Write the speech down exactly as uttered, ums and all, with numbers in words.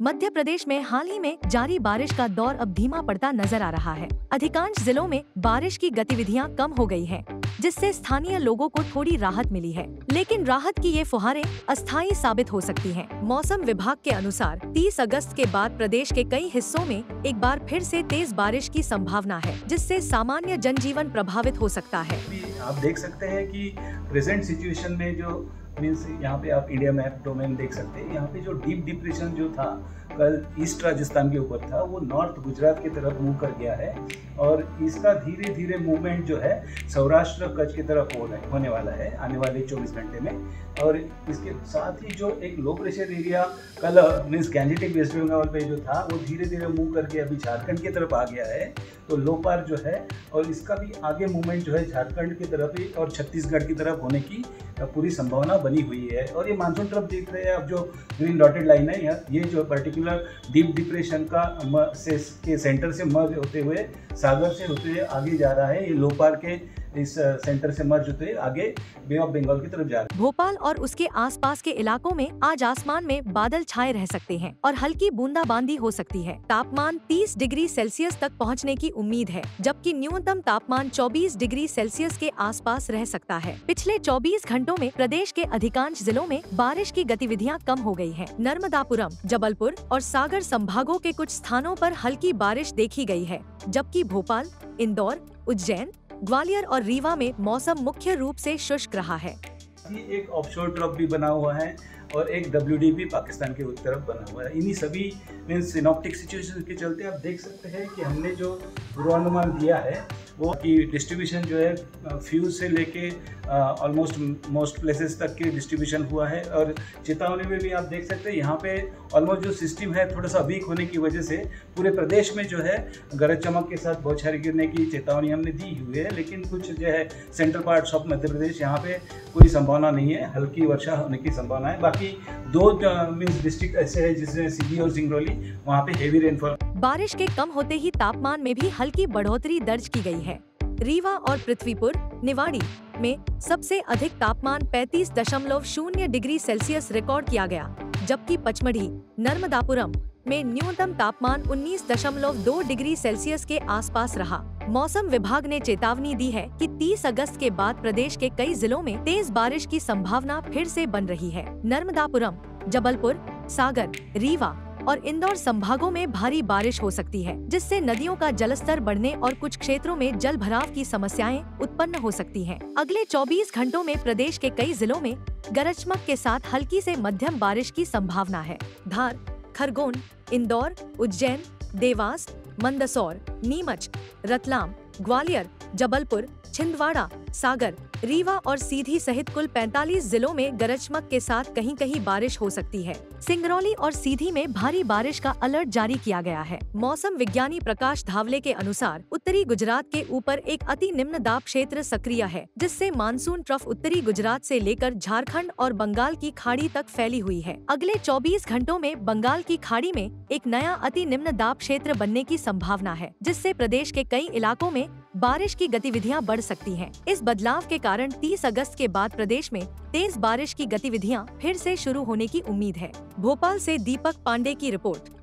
मध्य प्रदेश में हाल ही में जारी बारिश का दौर अब धीमा पड़ता नजर आ रहा है। अधिकांश जिलों में बारिश की गतिविधियां कम हो गई हैं, जिससे स्थानीय लोगों को थोड़ी राहत मिली है। लेकिन राहत की ये फुहारें अस्थायी साबित हो सकती हैं। मौसम विभाग के अनुसार तीस अगस्त के बाद प्रदेश के कई हिस्सों में एक बार फिर से तेज बारिश की संभावना है, जिससे सामान्य जनजीवन प्रभावित हो सकता है। आप देख सकते हैं कि प्रेजेंट सिचुएशन में जो मीन्स यहाँ पे आप इंडिया मैप डोमेन देख सकते हैं। यहाँ पे जो डीप डिप्रेशन जो था कल ईस्ट राजस्थान के ऊपर था, वो नॉर्थ गुजरात की तरफ मूव कर गया है और इसका धीरे धीरे मूवमेंट जो है सौराष्ट्र कच्छ की तरफ हो रहा होने वाला है आने वाले चौबीस घंटे में। और इसके साथ ही जो एक लो प्रेशर एरिया कल मीन्स गैंजेटिक वेस्ट बंगाल पे जो था वो धीरे धीरे मूव करके अभी झारखंड की तरफ आ गया है। तो लो पार जो है और इसका भी आगे मूवमेंट जो है झारखंड की तरफ ही और छत्तीसगढ़ की तरफ होने की पूरी संभावना बनी हुई है। और ये मानसून ट्रफ देख रहे हैं आप, जो ग्रीन डॉटेड लाइन है, ये जो पर्टिकुलर डीप डिप्रेशन का से के सेंटर से मर्ज होते हुए सागर से होते हुए आगे जा रहा है। ये लो पार के इस सेंटर से मर्ज होते हुए आगे बे ऑफ बंगाल की तरफ जा रहा है। भोपाल और उसके आसपास के इलाकों में आज आसमान में बादल छाए रह सकते हैं और हल्की बूंदाबांदी हो सकती है। तापमान तीस डिग्री सेल्सियस तक पहुंचने की उम्मीद है, जबकि न्यूनतम तापमान चौबीस डिग्री सेल्सियस के आसपास रह सकता है। पिछले चौबीस घंटों में प्रदेश के अधिकांश जिलों में बारिश की गतिविधियां कम हो गई हैं। नर्मदापुरम, जबलपुर और सागर संभागों के कुछ स्थानों पर हल्की बारिश देखी गई है, जबकि भोपाल, इंदौर, उज्जैन, ग्वालियर और रीवा में मौसम मुख्य रूप से शुष्क रहा है। एक ऑफशोर ट्रफ भी बना हुआ है और एक डब्ल्यू डी भी पाकिस्तान के उत्तर तरफ बना हुआ है। इन्हीं सभी मीन्स सिनॉप्टिक सिचुएशन के चलते आप देख सकते हैं कि हमने जो पूर्वानुमान दिया है वो कि डिस्ट्रीब्यूशन जो है फ्यूज से लेके ऑलमोस्ट मोस्ट प्लेसेस तक की डिस्ट्रीब्यूशन हुआ है। और चेतावनी में भी आप देख सकते हैं यहाँ पे ऑलमोस्ट जो सिस्टम है थोड़ा सा वीक होने की वजह से पूरे प्रदेश में जो है गरज चमक के साथ बौछारें गिरने की चेतावनी हमने दी हुई है। लेकिन कुछ जो है central parts of Madhya Pradesh यहाँ पे कोई संभावना नहीं है, हल्की वर्षा होने की संभावना है। बाकी दो मीन्स डिस्ट्रिक्ट ऐसे है जिसमें सीधी और सिंगरौली, वहाँ पे हेवी रेनफॉल। बारिश के कम होते ही तापमान में भी हल्की बढ़ोतरी दर्ज की गई है। रीवा और पृथ्वीपुर, निवाड़ी में सबसे अधिक तापमान पैंतीस दशमलव शून्य डिग्री सेल्सियस रिकॉर्ड किया गया, जबकि पचमढ़ी, नर्मदापुरम में न्यूनतम तापमान उन्नीस दशमलव दो डिग्री सेल्सियस के आसपास रहा। मौसम विभाग ने चेतावनी दी है कि तीस अगस्त के बाद प्रदेश के कई जिलों में तेज बारिश की संभावना फिर से बन रही है। नर्मदापुरम, जबलपुर, सागर, रीवा और इंदौर संभागों में भारी बारिश हो सकती है, जिससे नदियों का जलस्तर बढ़ने और कुछ क्षेत्रों में जल भराव की समस्याएं उत्पन्न हो सकती हैं। अगले चौबीस घंटों में प्रदेश के कई जिलों में गरज चमक के साथ हल्की से मध्यम बारिश की संभावना है। धार, खरगोन, इंदौर, उज्जैन, देवास, मंदसौर, नीमच, रतलाम, ग्वालियर, जबलपुर, छिंदवाड़ा, सागर, रीवा और सीधी सहित कुल पैंतालीस जिलों में गरज चमक के साथ कहीं कहीं बारिश हो सकती है। सिंगरौली और सीधी में भारी बारिश का अलर्ट जारी किया गया है। मौसम विज्ञानी प्रकाश धावले के अनुसार उत्तरी गुजरात के ऊपर एक अति निम्न दाब क्षेत्र सक्रिय है, जिससे मानसून ट्रफ उत्तरी गुजरात से लेकर झारखंड और बंगाल की खाड़ी तक फैली हुई है। अगले चौबीस घंटों में बंगाल की खाड़ी में एक नया अति निम्न दाब क्षेत्र बनने की संभावना है, जिससे प्रदेश के कई इलाकों में बारिश की गतिविधियां बढ़ सकती हैं। इस बदलाव के कारण तीस अगस्त के बाद प्रदेश में तेज बारिश की गतिविधियां फिर से शुरू होने की उम्मीद है। भोपाल से दीपक पांडे की रिपोर्ट।